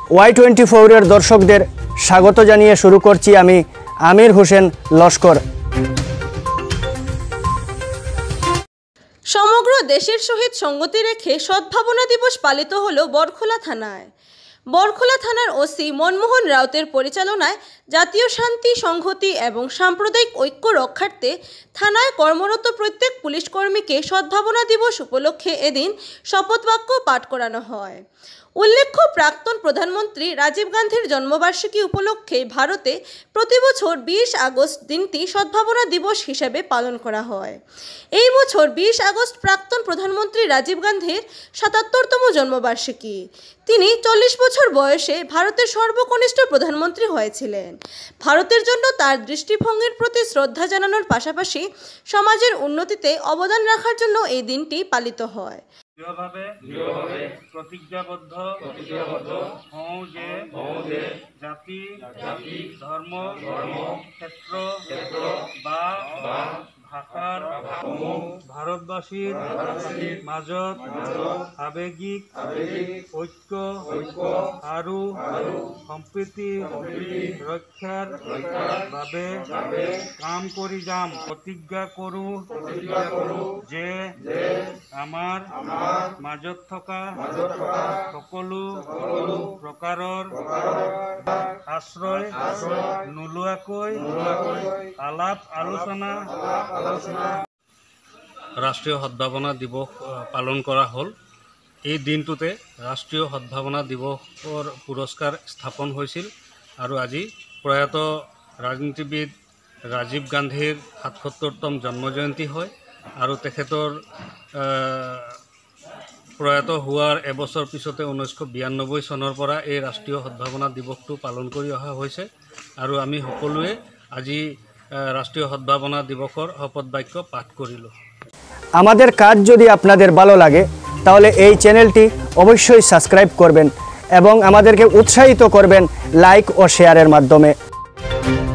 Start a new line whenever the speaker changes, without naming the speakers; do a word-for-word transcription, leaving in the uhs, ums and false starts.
Y twenty ফোরের দর্শকদের স্বাগত জানিয়ে শুরু করছি আমি আমির হোসেন লস্কর।
সমগ্র দেশের সহিত সঙ্গতি রেখে সদ্ভাবনা দিবস পালিত হলো বরখোলা থানায়। বরখোলা থানার ওসি মনমোহন রাউতের পরিচালনায় জাতীয় শান্তি, সংহতি এবং সাম্প্রদায়িক ঐক্য রক্ষার্থে থানায় কর্মরত প্রত্যেক পুলিশ কর্মীকে সদ্ভাবনা দিবস উপলক্ষে এদিন শপথবাক্য পাঠ করানো হয়। উল্লেখ্য, প্রাক্তন প্রধানমন্ত্রী রাজীব গান্ধীর জন্মবার্ষিকী উপলক্ষে ভারতে প্রতি বছর বিশ আগস্ট দিনটি সদ্ভাবনা দিবস হিসেবে পালন করা হয়। এই বছর বিশ আগস্ট প্রাক্তন প্রধানমন্ত্রী রাজীব গান্ধীর সাতাত্তরতম জন্মবার্ষিকী। তিনি চল্লিশ বছর বয়সে ভারতের সর্বকনিষ্ঠ প্রধানমন্ত্রী হয়েছিলেন। ভারতের জন্য তার দৃষ্টিভঙ্গির প্রতি শ্রদ্ধা জানানোর পাশাপাশি সমাজের উন্নতিতে অবদান রাখার জন্য এই দিনটি পালিত হয়।
দৃঢ়ভাবে দৃঢ়ভাবে প্রতিজ্ঞাবদ্ধ প্রতিজ্ঞাবদ্ধ হও যে হও যে জাতি জাতি ধর্ম ধর্ম ক্ষেত্র ক্ষেত্র বা বা ভাষাৰ ভাৰতবাসীৰ মাজত আৱেগিক ঐক্য আৰু সম্প্ৰীতি ৰক্ষাৰ বাবে কাম কৰি যাম। প্ৰতিজ্ঞা কৰোঁ যে আমাৰ মাজত থকা সকলো প্ৰকাৰৰ আশ্ৰয় নোলোৱাকৈ আলাপ আলোচনা
ৰাষ্ট্ৰীয় সদ্ভাৱনা দিৱস পালন কৰা হ'ল। এই দিনটোতে ৰাষ্ট্ৰীয় সদ্ভাৱনা দিৱসৰ পুৰস্কাৰ স্থাপন হৈছিল আৰু আজি প্ৰয়াত ৰাজনীতিবিদ ৰাজীৱ গান্ধীৰ সাতসত্তৰতম জন্মজয়ন্তী হয় আৰু তেখেতৰ প্ৰয়াত হোৱাৰ এবছৰ পিছতে ঊনৈছশ বিৰান্নব্বৈ চনৰ পৰা এই ৰাষ্ট্ৰীয় সদ্ভাৱনা দিৱসটো পালন কৰি অহা হৈছে আৰু আমি সকলোৱে আজি রাষ্ট্রীয় সদ্ভাবনা দিবসের শপথ বাক্য পাঠ করিল।
আমাদের কাজ যদি আপনাদের ভালো লাগে তাহলে এই চ্যানেলটি অবশ্যই সাবস্ক্রাইব করবেন এবং আমাদেরকে উৎসাহিত করবেন লাইক ও শেয়ারের মাধ্যমে।